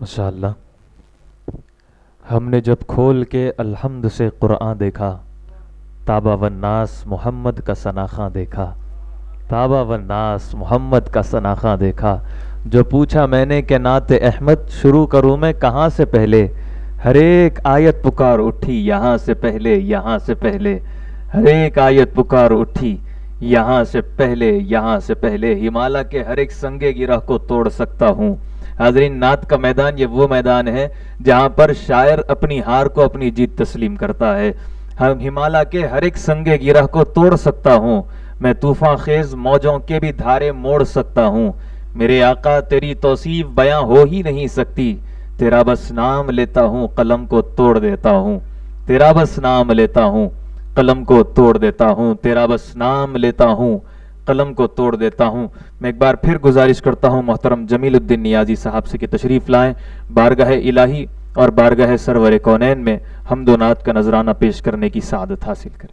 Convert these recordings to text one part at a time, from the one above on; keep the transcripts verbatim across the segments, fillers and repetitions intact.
माशाअल्लाह। हमने जब खोल के अल्हम्द से कुरान देखा, ताबा वन्नास मोहम्मद का सनाखा देखा, ताबा वन्नास मोहम्मद का सनाखा देखा। जो पूछा मैंने कि नाते अहमद शुरू करूँ मैं कहाँ से पहले, हर एक आयत पुकार उठी यहाँ से पहले, यहाँ से पहले, हर एक आयत पुकार उठी यहाँ से पहले, यहाँ से पहले। हिमालय के हर एक संगे गिरह को तोड़ सकता हूँ। हाज़रीन, नात का मैदान ये वो मैदान है जहाँ पर शायर अपनी हार को अपनी जीत तस्लीम करता है। हम हिमालय के हर एक संगे गिरह को तोड़ सकता हूँ, मैं तूफान खेज मौजों के भी धारे मोड़ सकता हूँ। मेरे आका तेरी तौसीफ बयां हो ही नहीं सकती, तेरा बस नाम लेता हूँ कलम को तोड़ देता हूँ। तेरा बस नाम लेता हूँ कलम को तोड़ देता हूँ, तेरा बस नाम लेता हूँ कलम को तोड़ देता हूँ। मैं एक बार फिर गुजारिश करता हूँ मोहतरम जमीलुद्दीन नियाजी साहब से कि तशरीफ़ लाएं, बारगाह इलाही और बारगाह सरवर कौनैन में हम्दो नात का नजराना पेश करने की सादत हासिल करें।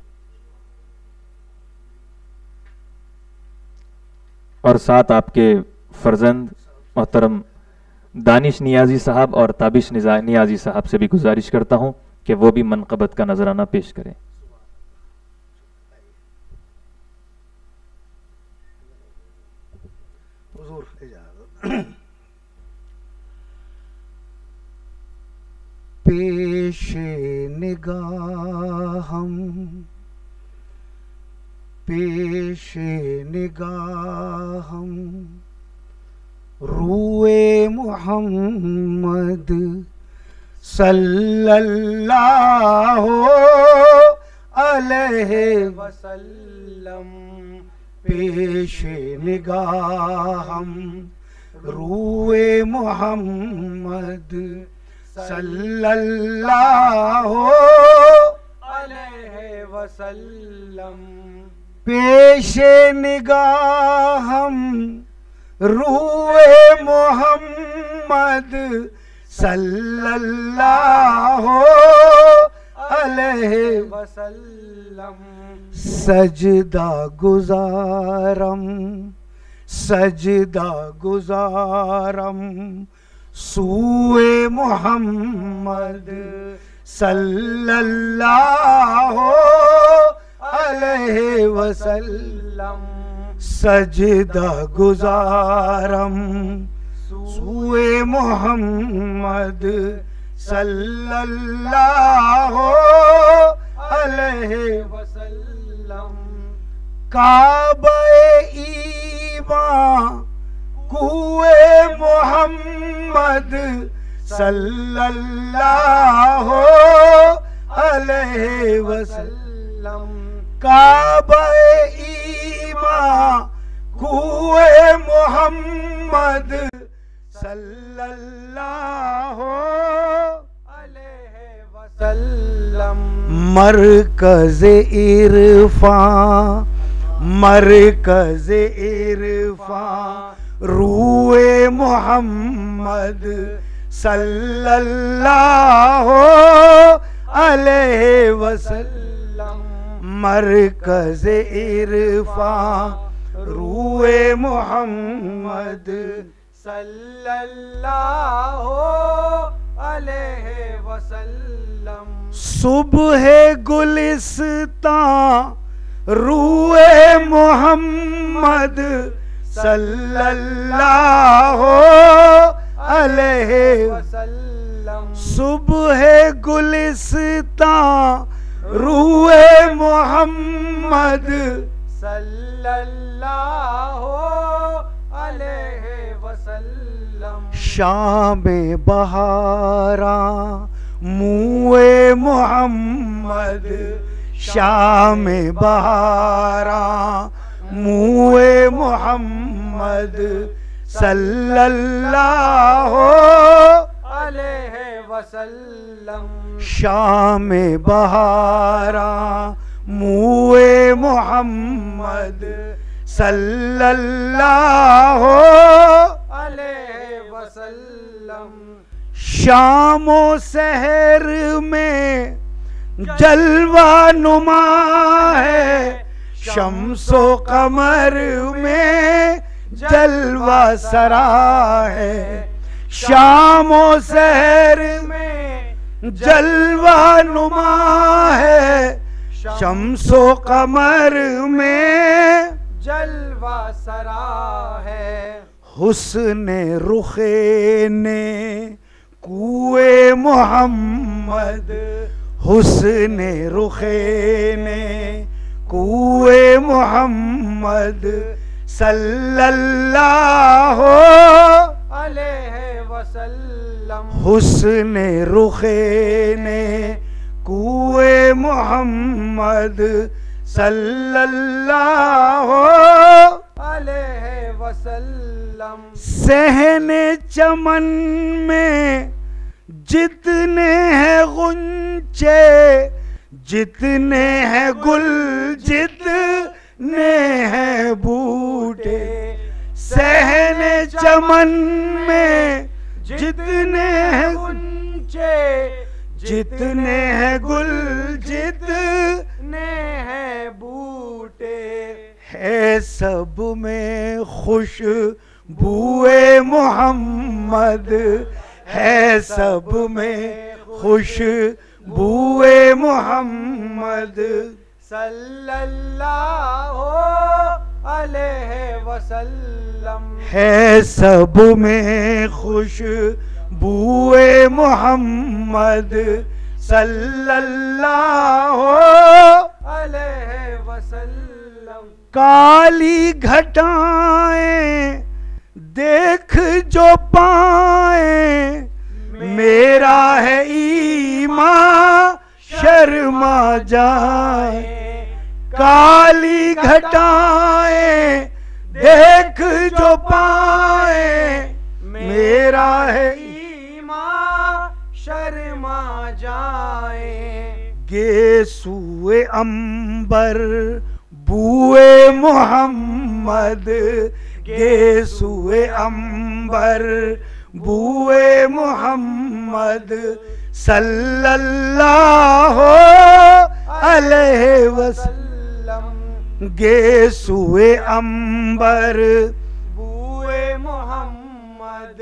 और साथ आपके फर्जंद मोहतरम दानिश नियाजी साहब और ताबिश नियाजी साहब से भी गुजारिश करता हूँ कि वो भी मनक़बत का नजराना पेश करें। पेशे निगाहम पेशे निगाहम रूए मुहम्मद सल्लल्लाहु अलैहि वसल्लम। पेशे निगाहम रूए मुहम्मद सल्लल्लाहु अलैहि वसल्लम। पेशे निगाहम रूए मोहम्मद सल्लल्लाहु अलैहि वसल्लम। सजदा गुजारम सजदा गुजारम सूए मोहम्मद सल्लल्लाहु अलैहि वसल्लम। सजदा गुजारम सूए मोहम्मद सल्लल्लाहु अलैहि वसल्लम। काबे ईमान कुए मोहम्मद सल्लल्लाहु अलैहि वसल्लम। काबे ईमान कुए मोहम्मद सल्लल्लाहु अलैहि वसल्लम। मरकज़ इरफान मरकज़ इरफान रूए मोहम्मद सल्लल्लाहु अलैहि वसल्लम। मरकज़ इरफान रूए मोहम्मद सल्लल्लाहु अलैहि वसल्लम। सुबह गुलिस्तान रूए मोहम्मद सल्लल्लाहु अलैहि वसल्लम। सुबह गुलिस्तान रूए मोहम्मद सल्लल्लाहु अलैहि वसल्लम। शाम बहारा मुए मोहम्मद शाम बहारा मुए मोहम्मद सल्लल्लाहु अलैहि वसल्लम। शाम बहारा मुए मोहम्मद सल्लल्लाहु अलैहि वसल्लम। शामो सहर में जलवा नुमा है, शम्सो कमर में जलवा सरा है। शामो सहर में जलवा नुमा है, शम्सो कमर में जलवा सरा है। हुस्ने रुखे ने कुए मोहम्मद, हुस्ने रुखे ने कुए मोहम्मद सल्लल्लाहु अलैहि वसल्लम। हुस्ने रुखे ने कुए मोहम्मद सल्लल्लाहु अलैहि वसल्लम। सहने चमन में जितने हैं गुंचे, जितने हैं गुल, जितने हैं बूटे। सहने चमन में जितने हैं गुंचे, जितने हैं गुल, जितने हैं बूटे। है सब में खुशबुए मोहम्मद, है सब में खुशबुए मोहम्मद सल्लल्लाहु अलैहि वसल्लम। है सब में खुशबुए मोहम्मद सल्लल्लाहु अलैहि वसल्लम। काली घटाएं देख जो पाए, मेरा है ईमान शर्मा जाए। काली घटाएं देख जो पाए, मेरा है ईमान शर्मा जाए। गेसुए अंबर बुए मोहम्मद, गेसुए अंबर बुए मोहम्मद सल्लल्लाहु अलैहि वसल्लम। गेसुए अंबर बुए मोहम्मद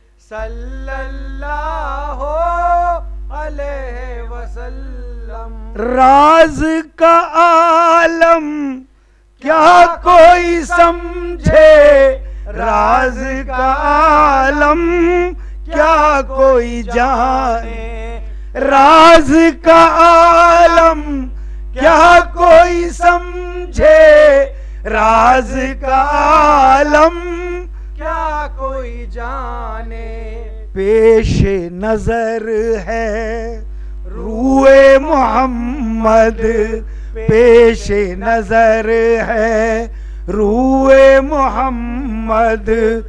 सल्लल्लाहु अलैहि वसल्लम। राज का आलम क्या कोई समझे, राज का आलम क्या कोई जाने। राज का आलम क्या कोई समझे, राज का आलम क्या कोई जाने। पेश नजर है रूए मोहम्मद, पेश नजर है रूए मोहम्मद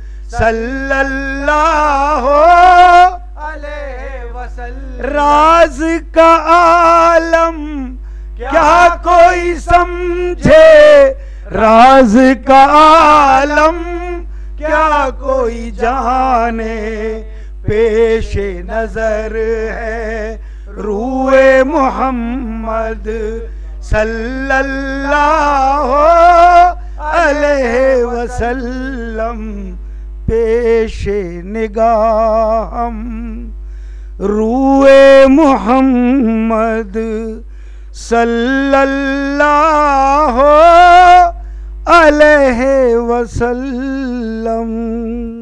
सल्लल्लाहु अलैहि वसल्लम। राज का आलम क्या कोई समझे, राज का आलम क्या कोई जाने। पेश नजर है रूए मोहम्मद सल्लल्लाहु अलैहि वसल्लम। पेश निगाहम रूए मोहम्मद सल्लल्लाहु अलैहि वसल्लम।